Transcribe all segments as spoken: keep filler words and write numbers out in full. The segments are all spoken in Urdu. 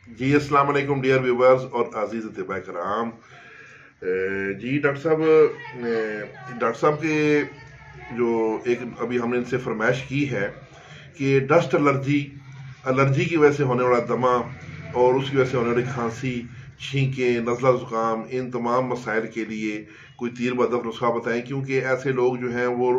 جی السلام علیکم ڈیئر ویورز اور عزیز طباء کرام. جی ڈاکٹر صاحب ڈاکٹر صاحب کے جو ایک ابھی ہم نے ان سے فرمائش کی ہے کہ ڈسٹ الرجی الرجی کی وجہ سے ہونے والا دمہ اور اس کی وجہ سے ہونے والی کھانسی، چھینکیں، نزلہ زکام، ان تمام مسائل کے لیے کوئی تیر بدف نسخہ بتائیں، کیونکہ ایسے لوگ جو ہیں وہ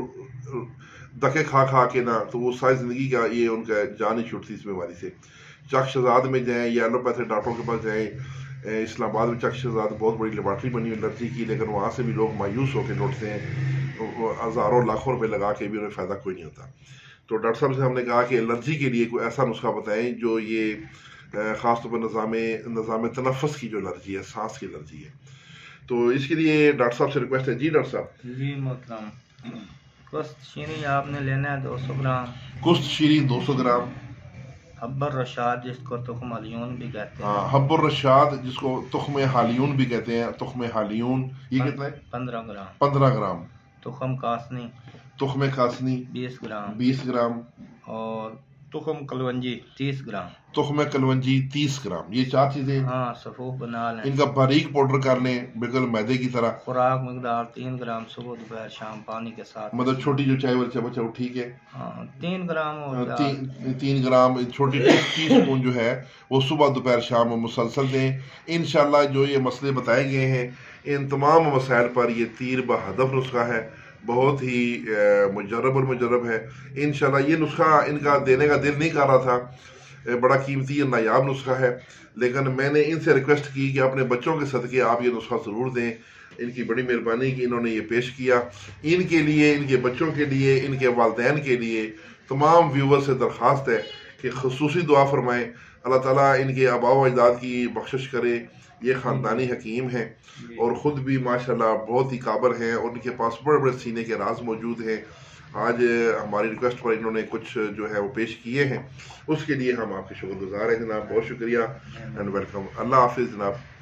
دکے کھا کھا کے نا تو وہ ساری زندگی کا یہ ان کا جان ہی چھوٹتی اس بیماری سے. چک شہزاد میں جائیں یا ایلوپیتھک ڈاکٹروں کے پاس جائیں. اسلام آباد میں چک شہزاد بہت بڑی لیبارٹری بنی ہوئی الرجی کی، لیکن وہاں سے بھی لوگ مایوس ہو کے لوٹتے ہیں، ہزاروں لاکھوں روپے لگا کے بھی انہیں فائدہ کوئی نہیں ہوتا. تو ڈاکٹر صاحب سے ہم نے کہا کہ الرجی کے لیے کوئی ایسا نسخہ بتائیں جو یہ خاص طور پر نظام نظام تنفس کی جو الرجی ہے، سانس کی الرجی ہے. تو اس کے لیے ڈاکٹر صاحب سے ریکویسٹ ہے. جی ڈاکٹر صاحب. جی محترم، کست شیریں آپ نے لینا ہے دو سو گرام. کست شیریں دو سو گرام. حب الرشاد جس کو تخم حلیون بھی کہتے ہیں. ہاں حب الرشاد جس کو تخم حالیون بھی کہتے ہیں. تخم حالیون یہ کتنا ہے؟ پندرہ گرام. پندرہ گرام. تخم کاسنی. تخم کاسنی بیس گرام. بیس گرام. اور تخم کلونجی تیس گرام. تخم کلونجی تیس گرام. یہ چار چیزیں ہاں صفوف بنا لیں. ان کا باریک پاؤڈر کر لیں بالکل میدے کی طرح. خوراک مقدار تین گرام صبح دوپہر شام پانی کے ساتھ. مطلب چھوٹی جو چائے والی چمچ ہے وہ ٹھیک ہے. ہاں تین گرام ہو گیا. تین تین گرام چھوٹی ٹی اسپون جو ہے وہ صبح دوپہر شام مسلسل دیں. انشاءاللہ جو یہ مسئلے بتائے گئے ہیں ان تمام مسائل پر یہ تیر بہدف نسخہ ہے، بہت ہی مجرب اور مجرب ہے. انشاءاللہ یہ نسخہ ان کا دینے کا دل نہیں کر رہا تھا، بڑا قیمتی اور نایاب نسخہ ہے، لیکن میں نے ان سے ریکویسٹ کی کہ اپنے بچوں کے صدقے آپ یہ نسخہ ضرور دیں. ان کی بڑی مہربانی کہ انہوں نے یہ پیش کیا. ان کے لیے، ان کے بچوں کے لیے، ان کے والدین کے لیے تمام ویور سے درخواست ہے کہ خصوصی دعا فرمائیں. اللہ تعالیٰ ان کے آباء و اجداد کی بخشش کرے. یہ خاندانی حکیم ہیں اور خود بھی ماشاءاللہ بہت ہی قابل ہیں اور ان کے پاس بڑے بڑے سینے کے راز موجود ہیں. آج ہماری ریکویسٹ پر انہوں نے کچھ جو ہے وہ پیش کیے ہیں، اس کے لیے ہم آپ کے شکر گزار ہیں جناب. بہت شکریہ اینڈ ویلکم. اللہ حافظ جناب.